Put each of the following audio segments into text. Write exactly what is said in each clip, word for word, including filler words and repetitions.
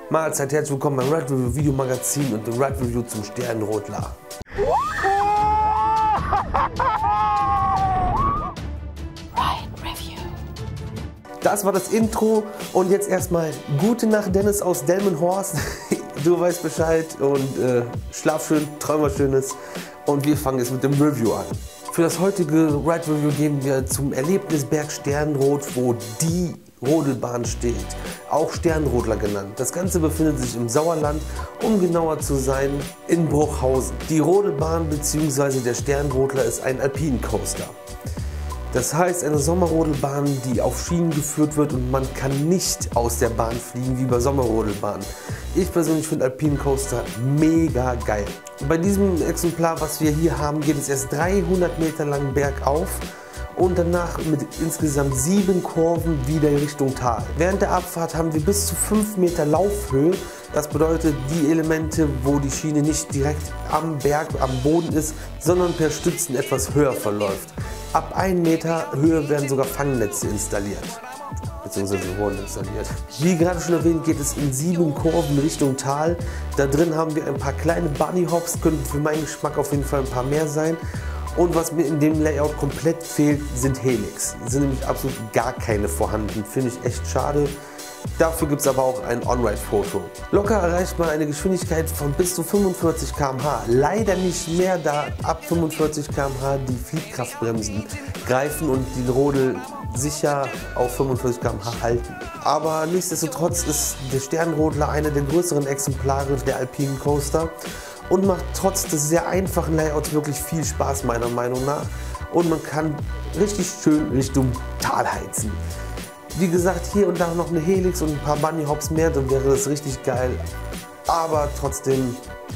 Mahlzeit, herzlich willkommen beim Ride Review Video Magazin und dem Ride Review zum Sternrodler. Ride Review. Das war das Intro und jetzt erstmal gute Nacht, Dennis aus Delmenhorst. Du weißt Bescheid und äh, schlaf schön, träum was Schönes und wir fangen jetzt mit dem Review an. Für das heutige Ride Review gehen wir zum Erlebnisberg Sternrot, wo die Rodelbahn steht, auch Sternrodler genannt. Das Ganze befindet sich im Sauerland, um genauer zu sein in Bruchhausen. Die Rodelbahn bzw. der Sternrodler ist ein Alpine Coaster. Das heißt eine Sommerrodelbahn, die auf Schienen geführt wird und man kann nicht aus der Bahn fliegen wie bei Sommerrodelbahnen. Ich persönlich finde Alpine Coaster mega geil. Bei diesem Exemplar, was wir hier haben, geht es erst dreihundert Meter lang bergauf und danach mit insgesamt sieben Kurven wieder Richtung Tal. Während der Abfahrt haben wir bis zu fünf Meter Laufhöhe. Das bedeutet die Elemente, wo die Schiene nicht direkt am Berg, am Boden ist, sondern per Stützen etwas höher verläuft. Ab einem Meter Höhe werden sogar Fangnetze installiert, beziehungsweise wurden installiert. Wie gerade schon erwähnt, geht es in sieben Kurven Richtung Tal. Da drin haben wir ein paar kleine Bunny Hops, könnten für meinen Geschmack auf jeden Fall ein paar mehr sein. Und was mir in dem Layout komplett fehlt, sind Helix. Sind nämlich absolut gar keine vorhanden, finde ich echt schade. Dafür gibt es aber auch ein On-Ride-Foto. Locker erreicht man eine Geschwindigkeit von bis zu fünfundvierzig Kilometer pro Stunde. Leider nicht mehr, da ab fünfundvierzig Kilometer pro Stunde die Fliehkraftbremsen greifen und die Rodel sicher auf fünfundvierzig Kilometer pro Stunde halten. Aber nichtsdestotrotz ist der Sternrodler einer der größeren Exemplare der Alpine Coaster und macht trotz des sehr einfachen Layouts wirklich viel Spaß meiner Meinung nach. Und man kann richtig schön Richtung Tal heizen. Wie gesagt, hier und da noch eine Helix und ein paar Bunny Hops mehr, dann wäre das richtig geil. Aber trotzdem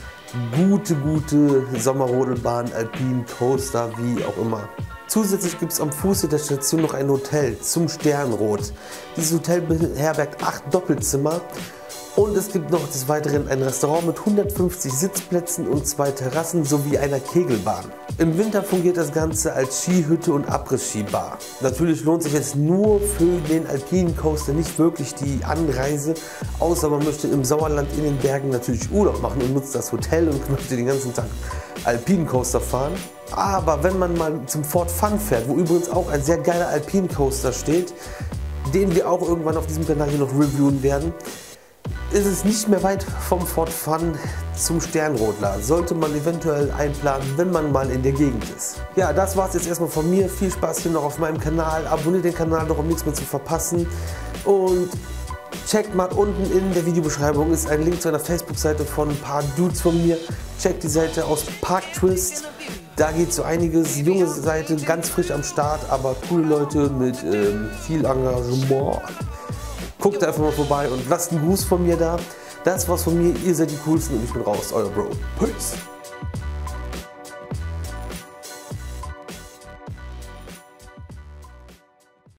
gute, gute Sommerrodelbahn, Alpine Coaster, wie auch immer. Zusätzlich gibt es am Fuße der Station noch ein Hotel zum Sternrot. Dieses Hotel beherbergt acht Doppelzimmer. Und es gibt noch des Weiteren ein Restaurant mit hundertfünfzig Sitzplätzen und zwei Terrassen sowie einer Kegelbahn. Im Winter fungiert das Ganze als Skihütte und Abriss-Ski-Bar. Natürlich lohnt sich jetzt nur für den Alpine Coaster nicht wirklich die Anreise, außer man möchte im Sauerland in den Bergen natürlich Urlaub machen und nutzt das Hotel und möchte den ganzen Tag Alpine Coaster fahren. Aber wenn man mal zum Fort Fun fährt, wo übrigens auch ein sehr geiler Alpine Coaster steht, den wir auch irgendwann auf diesem Kanal hier noch reviewen werden, ist es nicht mehr weit vom Fort Fun zum Sternrodler. Sollte man eventuell einplanen, wenn man mal in der Gegend ist. Ja, das war es jetzt erstmal von mir. Viel Spaß hier noch auf meinem Kanal. Abonniert den Kanal doch, um nichts mehr zu verpassen. Und checkt mal unten in der Videobeschreibung ist ein Link zu einer Facebook-Seite von ein paar Dudes von mir. Checkt die Seite aus Park Twist. Da geht so einiges. Junge Seite, ganz frisch am Start, aber coole Leute mit ähm, viel Engagement. Guckt einfach mal vorbei und lasst einen Gruß von mir da. Das war's von mir, ihr seid die Coolsten und ich bin raus, euer Bro. Peace!